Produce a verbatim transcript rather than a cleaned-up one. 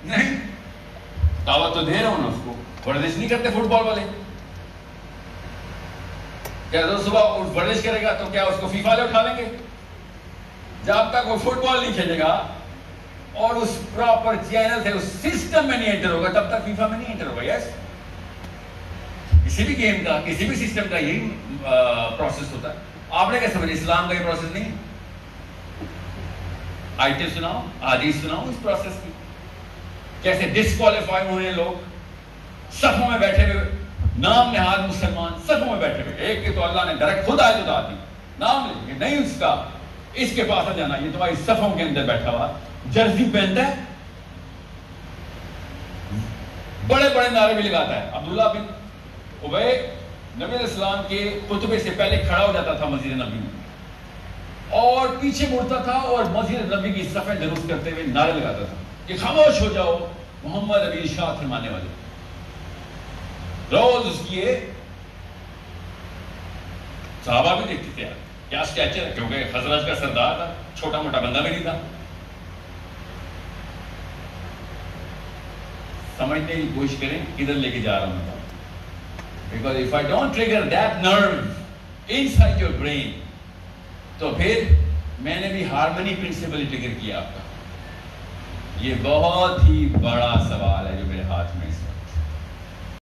نہیں، دعوت تو دے رہا ہوں نا اس کو. ورزش نہیں کرتے فٹ بال والے. کیا روز صبح ورزش کرے گا تو کیا اس کو فیفا والے اٹھا لیں گے؟ جب تک وہ فٹ بال نہیں کھیلے گا اور اس پراپر چینل سے اس سسٹم میں نہیں انٹر ہوگا تب تک فیفا میں نہیں انٹر ہوگا. یس، کسی بھی گیم کا کسی بھی سسٹم کا یہی پروسیس ہوتا ہے. آپ نے کیا سمجھا اسلام کا یہ پروسیس نہیں؟ آیتیں سناؤ، حدیث سناؤ اس پروسیس کی. کیسے ڈسکوالیفائی ہوئے لوگ صفوں میں بیٹھے ہوئے، نام نہاد مسلمان صفوں میں بیٹھے ہوئے. ایک کے تو اللہ نے ڈائریکٹ خود آیت اتار دی، نام لیں گے نہیں اس کا، اس کے پاس آ جانا. یہ تمہاری صفوں کے اندر بیٹھا ہوا جرسی پہنتا ہے، بڑے بڑے نعرے بھی لگاتا ہے. عبداللہ بن ابی نبی علیہ السلام کے خطبے سے پہلے کھڑا ہو جاتا تھا مسجد نبی میں اور پیچھے مڑتا تھا اور مسجد نبی کی صفیں درست کرتے ہوئے نعرے لگاتا تھا کہ خاموش ہو جاؤ، محمد ابھی ارشاد فرمانے والے. روز اس کی صحابہ بھی دیکھتے تھے کیا اسٹیچر ہے، کیونکہ خزرج کا سردار تھا، چھوٹا موٹا بندہ بھی نہیں تھا. سمجھنے کی کوشش کریں کدھر لے کے جا رہا ہوں. Because if I don't trigger that nerve inside your brain, تو پھر میں نے بھی ہارمنی پرنسپل ٹریگر کیا آپ کا. یہ بہت ہی بڑا سوال ہے جو میرے ہاتھ میں